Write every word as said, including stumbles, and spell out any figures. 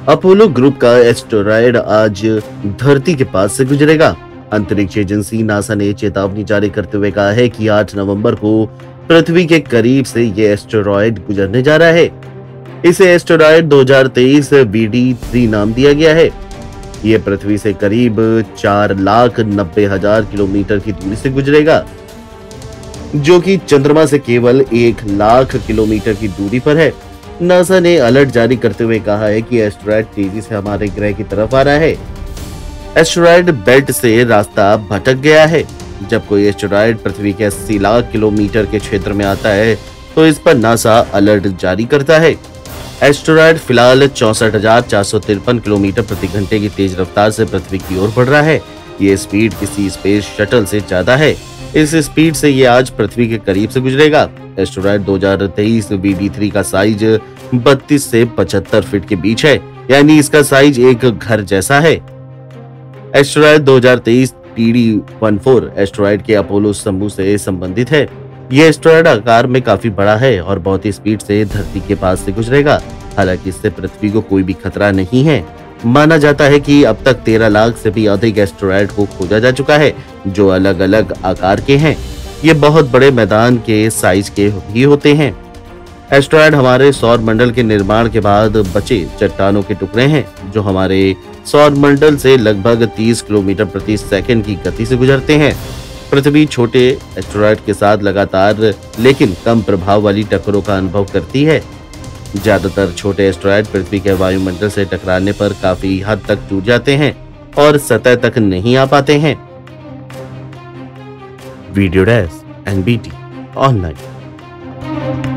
Apollo group का asteroid आज धरती के पास से गुजरेगा। अंतरिक्ष एजेंसी नासा ने चेतावनी जारी करते हुए कहा है कि आठ नवंबर को पृथ्वी के करीब से ये एस्टेरॉयड गुजरने जा रहा है। इसे एस्टेरॉयड दो हज़ार तेईस बी डी थ्री नाम दिया गया है। ये पृथ्वी से करीब चार लाख नब्बे हजार किलोमीटर की दूरी से गुजरेगा, जो कि चंद्रमा से केवल एक लाख किलोमीटर की दूरी पर है। नासा ने अलर्ट जारी करते हुए कहा है कि एस्टेरॉयड तेजी से हमारे ग्रह की तरफ आ रहा है। एस्टेरॉयड बेल्ट से रास्ता भटक गया है। जब कोई एस्टेरॉयड पृथ्वी के अस्सी लाख किलोमीटर के क्षेत्र में आता है तो इस पर नासा अलर्ट जारी करता है। एस्टेरॉयड फिलहाल चौसठ हजार चार सौ तिरपन किलोमीटर प्रति घंटे की तेज रफ्तार से पृथ्वी की ओर बढ़ रहा है। ये स्पीड किसी स्पेस शटल से ज्यादा है। इस स्पीड से ये आज पृथ्वी के करीब से गुजरेगा। एस्टेरॉयड दो हज़ार तेईस बी डी थ्री का साइज बत्तीस से पचहत्तर फीट के बीच है, यानी इसका साइज एक घर जैसा है। एस्टेरॉयड दो हज़ार तेईस पी डी चौदह एस्टेरॉयड के अपोलो समूह से संबंधित है। यह एस्टेरॉयड आकार में काफी बड़ा है और बहुत ही स्पीड से धरती के पास से गुजरेगा। हालांकि इससे पृथ्वी को कोई भी खतरा नहीं है। माना जाता है कि अब तक तेरह लाख से भी अधिक एस्टेरॉयड को खोजा जा चुका है, जो अलग अलग आकार के हैं। ये बहुत बड़े मैदान के साइज के भी होते हैं। एस्टेरॉयड हमारे सौर मंडल के निर्माण के बाद बचे चट्टानों के टुकड़े हैं, जो हमारे सौर मंडल से लगभग तीस किलोमीटर प्रति सेकंड की गति से गुजरते हैं। पृथ्वी छोटे एस्टेरॉयड के साथ लगातार लेकिन कम प्रभाव वाली टक्करों का अनुभव करती है। ज्यादातर छोटे एस्टेरॉयड पृथ्वी के वायुमंडल से टकराने पर काफी हद तक टूट जाते हैं और सतह तक नहीं आ पाते हैं। Video desk N B T online.